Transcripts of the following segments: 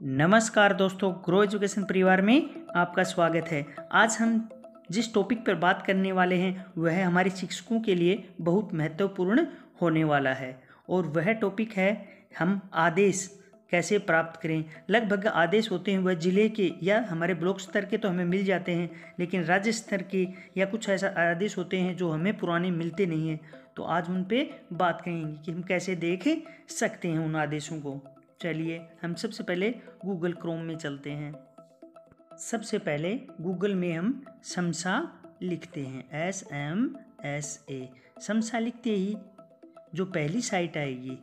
नमस्कार दोस्तों, grow education परिवार में आपका स्वागत है। आज हम जिस टॉपिक पर बात करने वाले हैं वह हमारे शिक्षकों के लिए बहुत महत्वपूर्ण होने वाला है और वह टॉपिक है हम आदेश कैसे प्राप्त करें। लगभग आदेश होते हैं वह जिले के या हमारे ब्लॉक स्तर के तो हमें मिल जाते हैं, लेकिन राज्य स्तर के या कुछ ऐसा आदेश होते हैं जो हमें पुराने मिलते नहीं हैं। तो आज उन पे बात करेंगे कि हम कैसे देख सकते हैं उन आदेशों को। चलिए हम सबसे पहले गूगल क्रोम में चलते हैं। सबसे पहले गूगल में हम समसा लिखते हैं, SMSA। समसा लिखते ही जो पहली साइट आएगी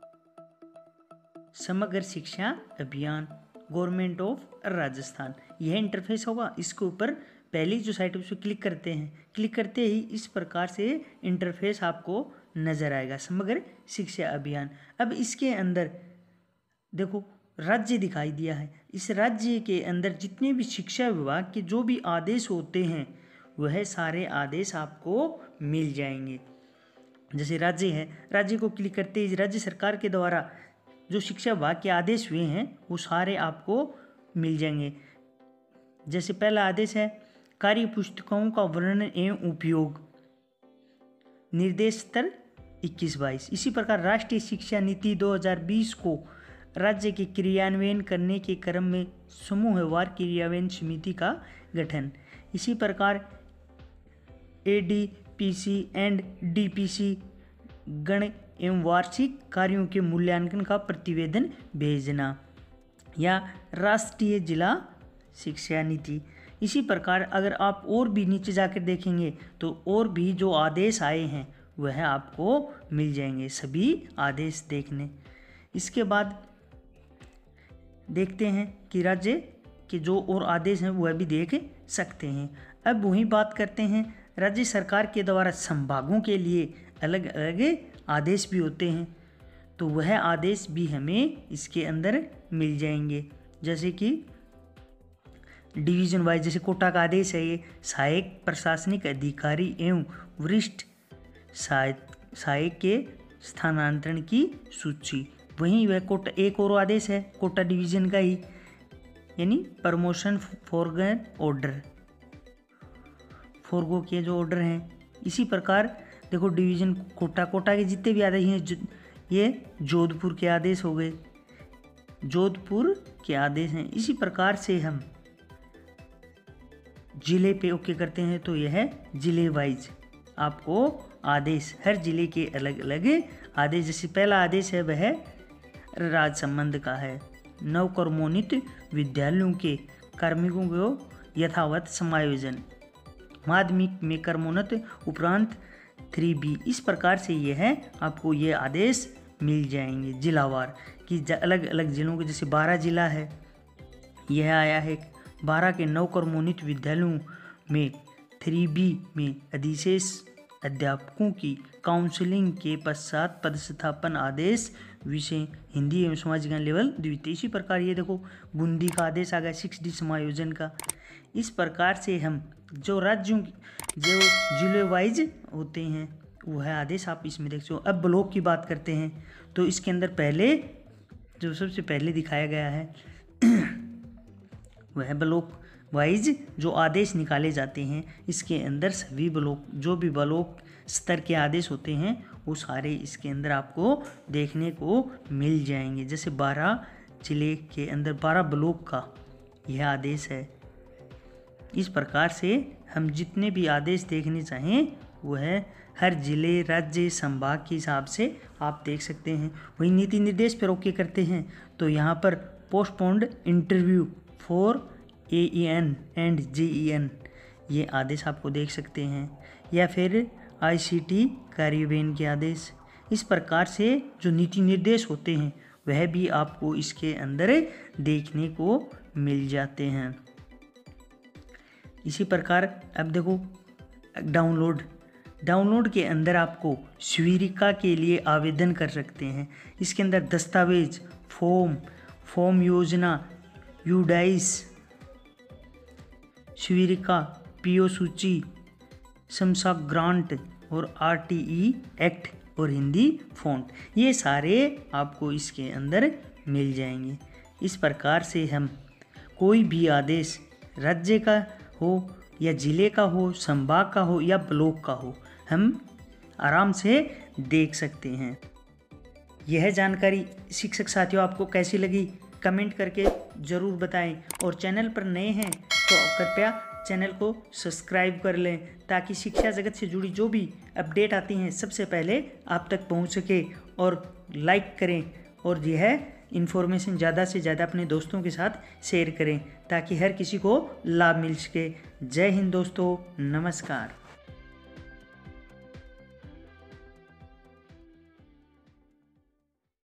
समग्र शिक्षा अभियान गवर्नमेंट ऑफ राजस्थान, यह इंटरफेस होगा। इसके ऊपर पहली जो साइट है उस पर क्लिक करते हैं। क्लिक करते ही इस प्रकार से इंटरफेस आपको नज़र आएगा, समग्र शिक्षा अभियान। अब इसके अंदर देखो राज्य दिखाई दिया है। इस राज्य के अंदर जितने भी शिक्षा विभाग के जो भी आदेश होते हैं वह सारे आदेश आपको मिल जाएंगे। जैसे राज्य है, राज्य को क्लिक करते ही राज्य सरकार के द्वारा जो शिक्षा विभाग के आदेश हुए हैं वो सारे आपको मिल जाएंगे। जैसे पहला आदेश है कार्य पुस्तकों का वर्णन एवं उपयोग, निर्देश स्तर 21-22। इसी प्रकार राष्ट्रीय शिक्षा नीति 2020 को राज्य के क्रियान्वयन करने के क्रम में समूहवार क्रियान्वयन समिति का गठन। इसी प्रकार ADPC एंड DPC गण एवं वार्षिक कार्यों के मूल्यांकन का प्रतिवेदन भेजना, या राष्ट्रीय जिला शिक्षा नीति। इसी प्रकार अगर आप और भी नीचे जाकर देखेंगे तो और भी जो आदेश आए हैं वह आपको मिल जाएंगे, सभी आदेश देखने। इसके बाद देखते हैं कि राज्य के जो और आदेश हैं वह भी देख सकते हैं। अब वही बात करते हैं, राज्य सरकार के द्वारा संभागों के लिए अलग अलग आदेश भी होते हैं, तो वह आदेश भी हमें इसके अंदर मिल जाएंगे। जैसे कि डिवीज़न वाइज, जैसे कोटा का आदेश है ये सहायक प्रशासनिक अधिकारी एवं वरिष्ठ सहायक के स्थानांतरण की सूची। वहीं वह कोटा एक और आदेश है कोटा डिवीज़न का ही, यानी प्रमोशन फॉरगन ऑर्डर, फॉरगो के जो ऑर्डर हैं। इसी प्रकार देखो डिवीज़न कोटा के जितने भी आदेश हैं ये जोधपुर के आदेश हो गए, जोधपुर के आदेश हैं। इसी प्रकार से हम जिले पे ओके करते हैं तो यह जिले वाइज आपको आदेश, हर जिले के अलग अलग आदेश। जैसे पहला आदेश है वह राज संबंध का है, नवकर्मोन्नत विद्यालयों के कार्मिकों को यथावत समायोजन, माध्यमिक में कर्मोन्नत उपरांत 3B। इस प्रकार से यह है आपको ये आदेश मिल जाएंगे जिलावार कि अलग अलग जिलों के। जैसे 12 जिला है, यह आया है 12 के नवकर्मोन्नत विद्यालयों में 3B में अधिशेष अध्यापकों की काउंसलिंग के पश्चात पदस्थापन आदेश, विषय हिंदी एवं सामाजिक ज्ञान लेवल द्वितीय। इसी प्रकार ये देखो बूंदी का आदेश आ गया 6D समायोजन का। इस प्रकार से हम जो राज्यों जो जिले वाइज होते हैं वह आदेश आप इसमें देख सकते हो। अब ब्लॉक की बात करते हैं तो इसके अंदर पहले जो सबसे पहले दिखाया गया है वह ब्लॉक वाइज जो आदेश निकाले जाते हैं। इसके अंदर सभी ब्लॉक जो भी ब्लॉक स्तर के आदेश होते हैं वो सारे इसके अंदर आपको देखने को मिल जाएंगे। जैसे 12 जिले के अंदर 12 ब्लॉक का यह आदेश है। इस प्रकार से हम जितने भी आदेश देखने चाहें वह हर जिले राज्य संभाग के हिसाब से आप देख सकते हैं। वही नीति निर्देश पर ओके करते हैं तो यहाँ पर postponed interview for AEN and JEN ये आदेश आपको देख सकते हैं, या फिर ICT कार्यान्वयन के आदेश। इस प्रकार से जो नीति निर्देश होते हैं वह भी आपको इसके अंदर देखने को मिल जाते हैं। इसी प्रकार अब देखो डाउनलोड के अंदर आपको स्वीकृति के लिए आवेदन कर सकते हैं। इसके अंदर दस्तावेज, फॉर्म योजना, यूडाइस, स्वीकृति, PO सूची, समसा ग्रांट और RTE एक्ट और हिंदी फॉन्ट, ये सारे आपको इसके अंदर मिल जाएंगे। इस प्रकार से हम कोई भी आदेश राज्य का हो या जिले का हो, संभाग का हो या ब्लॉक का हो, हम आराम से देख सकते हैं। यह जानकारी शिक्षक साथियों आपको कैसी लगी कमेंट करके ज़रूर बताएं, और चैनल पर नए हैं तो कृपया चैनल को सब्सक्राइब कर लें ताकि शिक्षा जगत से जुड़ी जो भी अपडेट आती हैं सबसे पहले आप तक पहुंच सके। और लाइक करें और यह इन्फॉर्मेशन ज़्यादा से ज़्यादा अपने दोस्तों के साथ शेयर करें ताकि हर किसी को लाभ मिल सके। जय हिंद दोस्तों, नमस्कार।